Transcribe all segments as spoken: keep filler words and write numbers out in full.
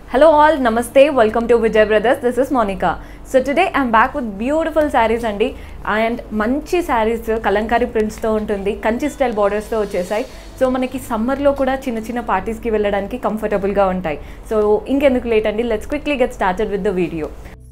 Hello all, namaste, welcome to Vijay Brothers. This is Monica. So today I'm back with beautiful sarees andi and manchi sarees kalankari prints tho untundi kanchi style borders tho vachesai. So manaki summer lo kuda chinna chinna parties ki velladaniki comfortable ga untai. So inkenduku late andi, let's quickly get started with the video.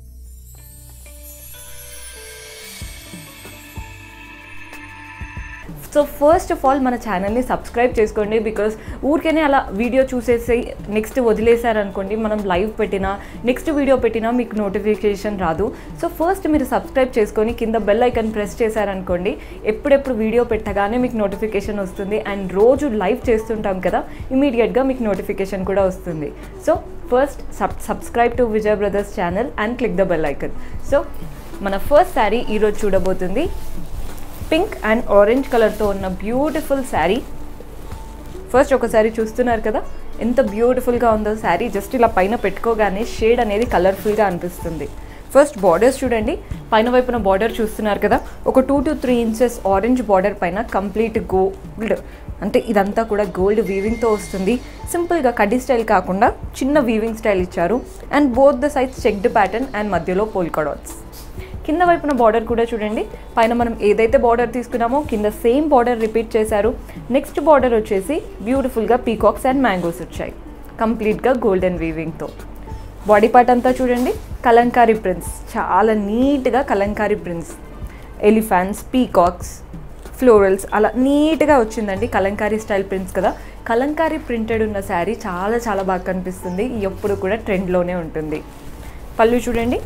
So first of all, మన ఛానల్ని subscribe చేసుకోండి because ఊరికేనే అలా video చూసేసి next వదిలేసారు అనుకోండి, మనం live పెట్టినా నెక్స్ట్ వీడియో పెట్టినా మీకు నోటిఫికేషన్ రాదు. సో ఫస్ట్ మీరు సబ్స్క్రైబ్ చేసుకొని కింద బెల్ ఐకాన్ ప్రెస్ చేశారనుకోండి, ఎప్పుడెప్పుడు వీడియో పెట్టగానే మీకు నోటిఫికేషన్ వస్తుంది. అండ్ రోజు లైవ్ చేస్తుంటాం కదా, ఇమీడియట్గా మీకు నోటిఫికేషన్ కూడా వస్తుంది. So first sub subscribe to Vijay brothers channel and click the bell icon. So మన ఫస్ట్ శారీ ఈరోజు చూడబోతుంది పింక్ అండ్ ఆరెంజ్ కలర్తో ఉన్న బ్యూటిఫుల్ శారీ. ఫస్ట్ ఒకసారి చూస్తున్నారు కదా ఎంత బ్యూటిఫుల్గా ఉందో శారీ. జస్ట్ ఇలా పైన పెట్టుకోగానే షేడ్ అనేది కలర్ఫుల్గా అనిపిస్తుంది. ఫస్ట్ బార్డర్స్ చూడండి, పైన వైపున బార్డర్ చూస్తున్నారు కదా, ఒక two to three inches orange border పైన కంప్లీట్ గోల్డ్, అంటే ఇదంతా కూడా గోల్డ్ వీవింగ్తో వస్తుంది. సింపుల్గా కడ్డీ స్టైల్ కాకుండా చిన్న వీవింగ్ స్టైల్ ఇచ్చారు. And both the sides checked pattern and మధ్యలో పోల్కా డాట్స్. కింద వైపున బార్డర్ కూడా చూడండి, పైన మనం ఏదైతే బార్డర్ తీసుకున్నామో కింద సేమ్ బార్డర్ రిపీట్ చేశారు. నెక్స్ట్ బార్డర్ వచ్చేసి బ్యూటిఫుల్గా పీకాక్స్ అండ్ మ్యాంగోస్ వచ్చాయి కంప్లీట్గా గోల్డెన్ వీవింగ్తో. బాడీ పార్ట్ అంతా చూడండి కలంకారీ ప్రింట్స్, చాలా నీట్గా Kalamkari prints, elephants, peacocks, florals అలా నీట్గా వచ్చిందండి. కలంకారీ స్టైల్ ప్రింట్స్ కదా, కలంకారీ ప్రింటెడ్ ఉన్న శారీ చాలా చాలా బాగా కనిపిస్తుంది, ఎప్పుడు కూడా ట్రెండ్లోనే ఉంటుంది. పళ్ళు చూడండి,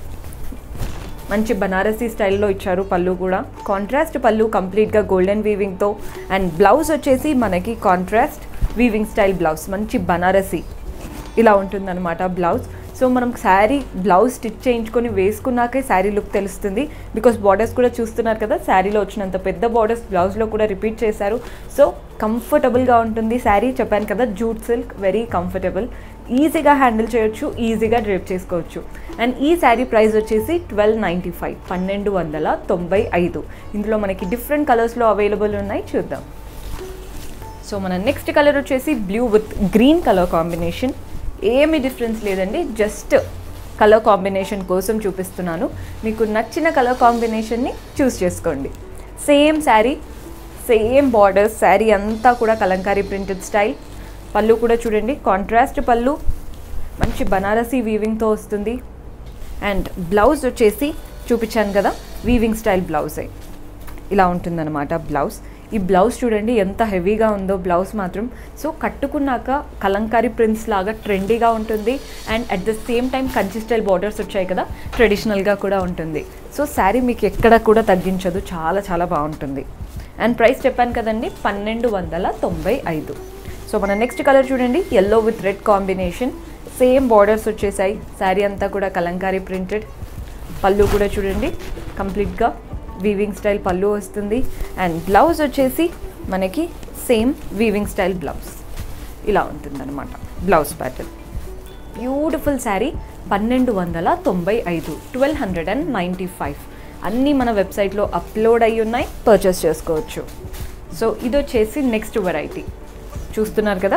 మంచి బనారసీ స్టైల్లో ఇచ్చారు. పళ్ళు కూడా కాంట్రాస్ట్ పళ్ళు కంప్లీట్గా గోల్డెన్ వీవింగ్తో. అండ్ బ్లౌజ్ వచ్చేసి మనకి కాంట్రాస్ట్ వీవింగ్ స్టైల్ బ్లౌజ్, మంచి బనారసీ ఇలా ఉంటుందన్నమాట బ్లౌజ్. సో మనం శారీ బ్లౌజ్ స్టిచ్ చేయించుకొని వేసుకున్నాకే శారీ లుక్ తెలుస్తుంది. బికాస్ బార్డర్స్ కూడా చూస్తున్నారు కదా, శారీలో వచ్చినంత పెద్ద బార్డర్స్ బ్లౌజ్లో కూడా రిపీట్ చేశారు. సో కంఫర్టబుల్గా ఉంటుంది శారీ. చెప్పాను కదా జూట్ సిల్క్, వెరీ కంఫర్టబుల్, ఈజీగా హ్యాండిల్ చేయొచ్చు, ఈజీగా డ్రేప్ చేసుకోవచ్చు. అండ్ ఈ శారీ ప్రైస్ వచ్చేసి ట్వెల్వ్ నైంటీ ఫైవ్ పన్నెండు వందల తొంభై ఐదు. ఇందులో మనకి డిఫరెంట్ కలర్స్లో అవైలబుల్ ఉన్నాయి, చూద్దాం. సో మన నెక్స్ట్ కలర్ వచ్చేసి blue with green colour combination. ఏమీ డిఫరెన్స్ లేదండి, జస్ట్ కలర్ కాంబినేషన్ కోసం చూపిస్తున్నాను. మీకు నచ్చిన కలర్ కాంబినేషన్ని చూస్ చేసుకోండి. Same sari, same borders, sari అంతా కూడా కలంకారీ ప్రింటెడ్ స్టైల్. పళ్ళు కూడా చూడండి కాంట్రాస్ట్ పళ్ళు, మంచి బనారసీ వీవింగ్తో వస్తుంది. అండ్ బ్లౌజ్ వచ్చేసి చూపించాను కదా వీవింగ్ స్టైల్ బ్లౌజే, ఇలా ఉంటుందన్నమాట బ్లౌజ్. ఈ బ్లౌజ్ చూడండి ఎంత హెవీగా ఉందో బ్లౌజ్ మాత్రం. సో కట్టుకున్నాక కలంకారీ ప్రింట్స్ లాగా ట్రెండీగా ఉంటుంది. And at the same time Kanchi style borders వచ్చాయి కదా, ట్రెడిషనల్గా కూడా ఉంటుంది. సో శారీ మీకు ఎక్కడ కూడా తగ్గించదు, చాలా చాలా బాగుంటుంది. అండ్ ప్రైస్ చెప్పాను కదండి పన్నెండు వందల తొంభై ఐదు. సో మన నెక్స్ట్ కలర్ చూడండి yellow with red combination. Same borders వచ్చేసాయి, శారీ అంతా కూడా కలంకారీ ప్రింటెడ్. పళ్ళు కూడా చూడండి కంప్లీట్గా వీవింగ్ స్టైల్ పళ్ళు వస్తుంది. అండ్ బ్లౌజ్ వచ్చేసి మనకి సేమ్ వీవింగ్ స్టైల్ బ్లౌజ్ ఇలా ఉంటుందన్నమాట బ్లౌజ్ ప్యాటర్న్. బ్యూటిఫుల్ శారీ, పన్నెండు వందల తొంభై ఐదు twelve hundred and ninety five అన్నీ మన వెబ్సైట్లో అప్లోడ్ అయ్యి ఉన్నాయి, పర్చేస్ చేసుకోవచ్చు. సో ఇది వచ్చేసి నెక్స్ట్ వెరైటీ చూస్తున్నారు కదా,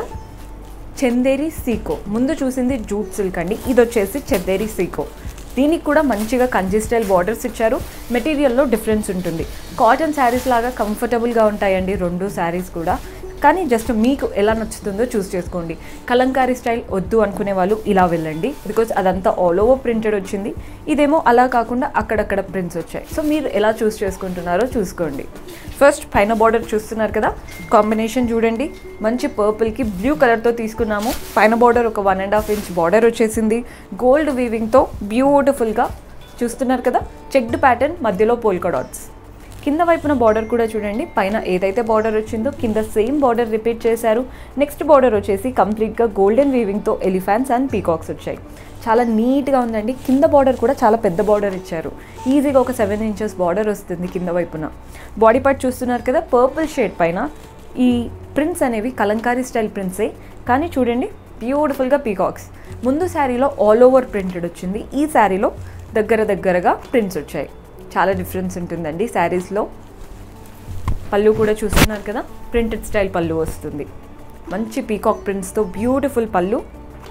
చందేరి సీకో. ముందు చూసింది జూట్ సిల్క్ అండి, ఇది వచ్చేసి చందేరి సీకో. దీనికి కూడా మంచిగా కంచి స్టైల్ బార్డర్స్ ఇచ్చారు. మెటీరియల్లో డిఫరెన్స్ ఉంటుంది. కాటన్ శారీస్ లాగా కంఫర్టబుల్గా ఉంటాయండి రెండు శారీస్ కూడా, కానీ జస్ట్ మీకు ఎలా నచ్చుతుందో చూస్ చేసుకోండి. కలంకారీ స్టైల్ వద్దు అనుకునే వాళ్ళు ఇలా వెళ్ళండి, బికాజ్ అదంతా ఆల్ ఓవర్ ప్రింటెడ్ వచ్చింది. ఇదేమో అలా కాకుండా అక్కడక్కడ ప్రింట్స్ వచ్చాయి. సో మీరు ఎలా చూస్ చేసుకుంటున్నారో చూసుకోండి. ఫస్ట్ పైన బార్డర్ చూస్తున్నారు కదా, కాంబినేషన్ చూడండి, మంచి పర్పుల్కి బ్లూ కలర్తో తీసుకున్నాము. పైన బార్డర్ ఒక one and half inch border వచ్చేసింది గోల్డ్ వీవింగ్తో బ్యూటిఫుల్గా. చూస్తున్నారు కదా చెక్డ్ ప్యాటర్న్, మధ్యలో పోల్కా డాట్స్. కింద వైపున బార్డర్ కూడా చూడండి, పైన ఏదైతే బార్డర్ వచ్చిందో కింద సేమ్ బార్డర్ రిపీట్ చేశారు. నెక్స్ట్ బార్డర్ వచ్చేసి కంప్లీట్గా గోల్డెన్ వీవింగ్తో ఎలిఫెంట్స్ అండ్ పీకాక్స్ వచ్చాయి. చాలా నీట్గా ఉందండి. కింద బార్డర్ కూడా చాలా పెద్ద బార్డర్ ఇచ్చారు, ఈజీగా ఒక సెవెన్ ఇంచెస్ బార్డర్ వస్తుంది కింద వైపున. బాడీ పార్ట్ చూస్తున్నారు కదా, పర్పుల్ షేడ్ పైన ఈ ప్రింట్స్ అనేవి కలంకారీ స్టైల్ ప్రింట్సే, కానీ చూడండి బ్యూటిఫుల్గా పీకాక్స్. ముందు శారీలో ఆల్ ఓవర్ ప్రింటెడ్ వచ్చింది, ఈ శారీలో దగ్గర దగ్గరగా ప్రింట్స్ వచ్చాయి. చాలా డిఫరెన్స్ ఉంటుందండి శారీస్లో. పళ్ళు కూడా చూస్తున్నారు కదా, ప్రింటెడ్ స్టైల్ పళ్ళు వస్తుంది, మంచి పీకాక్ ప్రింట్స్తో బ్యూటిఫుల్ పళ్ళు.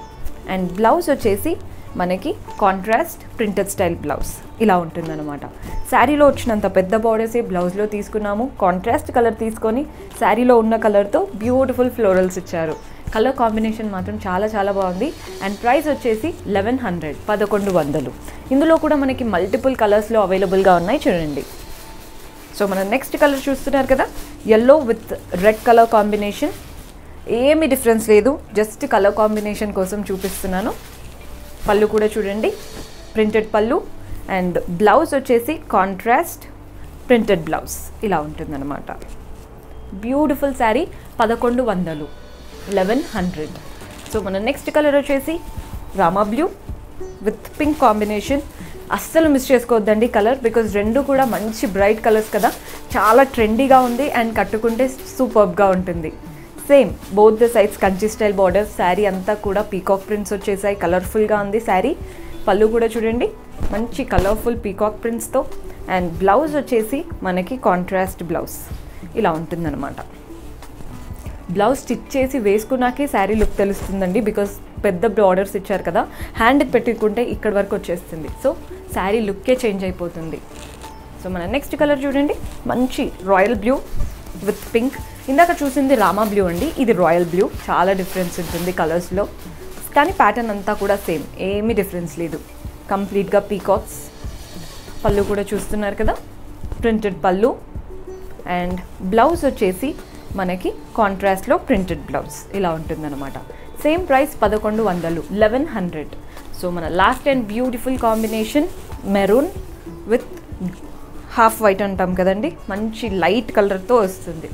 అండ్ బ్లౌజ్ వచ్చేసి మనకి కాంట్రాస్ట్ ప్రింటెడ్ స్టైల్ బ్లౌజ్ ఇలా ఉంటుందన్నమాట. శారీలో వచ్చినంత పెద్ద బార్డర్సే బ్లౌజ్లో తీసుకున్నాము. కాంట్రాస్ట్ కలర్ తీసుకొని శారీలో ఉన్న కలర్తో బ్యూటిఫుల్ ఫ్లోరల్స్ ఇచ్చారు. కలర్ కాంబినేషన్ మాత్రం చాలా చాలా బాగుంది. అండ్ ప్రైస్ వచ్చేసి లెవెన్ హండ్రెడ్ పదకొండు వందలు. ఇందులో కూడా మనకి మల్టిపుల్ కలర్స్లో అవైలబుల్గా ఉన్నాయి చూడండి. సో మనం నెక్స్ట్ కలర్ చూస్తున్నారు కదా, yellow with red colour combination. ఏమీ డిఫరెన్స్ లేదు, జస్ట్ కలర్ కాంబినేషన్ కోసం చూపిస్తున్నాను. పళ్ళు కూడా చూడండి, ప్రింటెడ్ పళ్ళు. అండ్ బ్లౌజ్ వచ్చేసి కాంట్రాస్ట్ ప్రింటెడ్ బ్లౌజ్ ఇలా ఉంటుందన్నమాట. బ్యూటిఫుల్ శారీ, పదకొండు వందలు, లెవెన్ హండ్రెడ్. సో మన నెక్స్ట్ కలర్ వచ్చేసి Rama blue with pink combination. అస్సలు మిస్ చేసుకోవద్దండి కలర్, బికాజ్ రెండు కూడా మంచి బ్రైట్ కలర్స్ కదా, చాలా ట్రెండీగా ఉంది అండ్ కట్టుకుంటే సూపర్బ్గా ఉంటుంది. Same both the sides Kanchi style borders. Sari అంతా కూడా పీకాక్ ప్రింట్స్ వచ్చేసాయి, కలర్ఫుల్గా ఉంది శారీ. పళ్ళు కూడా చూడండి, మంచి కలర్ఫుల్ పీకాక్ ప్రింట్స్తో. అండ్ బ్లౌజ్ వచ్చేసి మనకి కాంట్రాస్ట్ బ్లౌజ్ ఇలా ఉంటుందన్నమాట. బ్లౌజ్ స్టిచ్ చేసి వేసుకున్నాకే శారీ లుక్ తెలుస్తుందండి, బికాస్ పెద్ద బార్డర్స్ ఇచ్చారు కదా, హ్యాండ్కి పెట్టుకుంటే ఇక్కడ వరకు వచ్చేస్తుంది. సో శారీ లుక్కే చేంజ్ అయిపోతుంది. సో మన నెక్స్ట్ కలర్ చూడండి, మంచి రాయల్ బ్లూ విత్ పింక్. ఇందాక చూసింది రామా బ్లూ అండి, ఇది రాయల్ బ్లూ. చాలా డిఫరెన్స్ ఉంటుంది కలర్స్లో, కానీ ప్యాటర్న్ అంతా కూడా సేమ్, ఏమీ డిఫరెన్స్ లేదు. కంప్లీట్గా పీకాక్స్. పళ్ళు కూడా చూస్తున్నారు కదా, ప్రింటెడ్ పళ్ళు. అండ్ బ్లౌజ్ వచ్చేసి మనకి కాంట్రాస్ట్లో ప్రింటెడ్ బ్లౌజ్ ఇలా ఉంటుందన్నమాట. సేమ్ ప్రైస్ పదకొండు వందలు, లెవెన్ హండ్రెడ్. సో మన last and beautiful combination maroon with half white అంటాం కదండి, మంచి లైట్ కలర్తో వస్తుంది.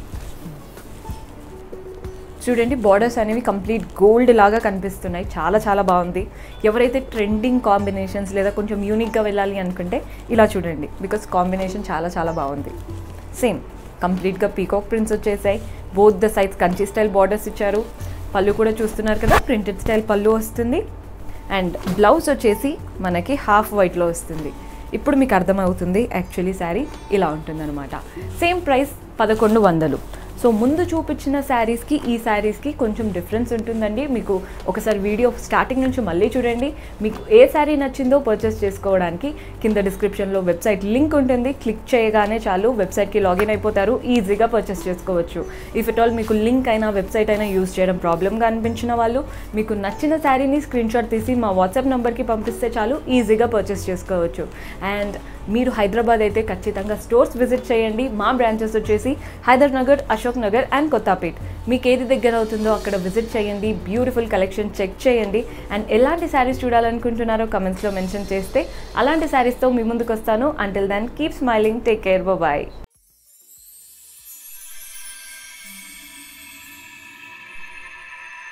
చూడండి బార్డర్స్ అనేవి కంప్లీట్ గోల్డ్ లాగా కనిపిస్తున్నాయి, చాలా చాలా బాగుంది. ఎవరైతే ట్రెండింగ్ కాంబినేషన్స్ లేదా కొంచెం యూనిక్గా వెళ్ళాలి అనుకుంటే ఇలా చూడండి, బికాస్ కాంబినేషన్ చాలా చాలా బాగుంది. సేమ్ కంప్లీట్గా పీకాక్ ప్రింట్స్ వచ్చేసాయి, both the sides Kanchi style borders ఇచ్చారు. పళ్ళు కూడా చూస్తున్నారు కదా, ప్రింటెడ్ స్టైల్ పళ్ళు వస్తుంది. అండ్ బ్లౌజ్ వచ్చేసి మనకి హాఫ్ వైట్లో వస్తుంది. ఇప్పుడు మీకు అర్థమవుతుంది యాక్చువల్లీ శారీ ఇలా ఉంటుందన్నమాట. సేమ్ ప్రైస్ పదకొండు వందలు. సో ముందు చూపించిన శారీస్కి ఈ శారీస్కి కొంచెం డిఫరెన్స్ ఉంటుందండి. మీకు ఒకసారి వీడియో స్టార్టింగ్ నుంచి మళ్ళీ చూడండి. మీకు ఏ శారీ నచ్చిందో పర్చేస్ చేసుకోవడానికి కింద డిస్క్రిప్షన్లో వెబ్సైట్ లింక్ ఉంటుంది. క్లిక్ చేయగానే చాలు వెబ్సైట్కి లాగిన్ అయిపోతారు, ఈజీగా పర్చేస్ చేసుకోవచ్చు. ఇఫ్ ఇట్ ఆల్ మీకు లింక్ అయినా వెబ్సైట్ అయినా యూజ్ చేయడం ప్రాబ్లమ్గా అనిపించిన వాళ్ళు మీకు నచ్చిన శారీని స్క్రీన్ షాట్ తీసి మా వాట్సాప్ నెంబర్కి పంపిస్తే చాలు, ఈజీగా పర్చేస్ చేసుకోవచ్చు. అండ్ మీరు హైదరాబాద్ అయితే ఖచ్చితంగా స్టోర్స్ విజిట్ చేయండి. మా బ్రాంచెస్ వచ్చేసి హైదర్ నగర్, అశోక్ నగర్ అండ్ కొత్తపేట్. మీకు ఏది దగ్గర అవుతుందో అక్కడ విజిట్ చేయండి, బ్యూటిఫుల్ కలెక్షన్ చెక్ చేయండి. అండ్ ఎలాంటి శారీస్ చూడాలనుకుంటున్నారో కమెంట్స్లో మెన్షన్ చేస్తే అలాంటి శారీస్తో మీ ముందుకు వస్తాను. Until then keep smiling, take care, bye.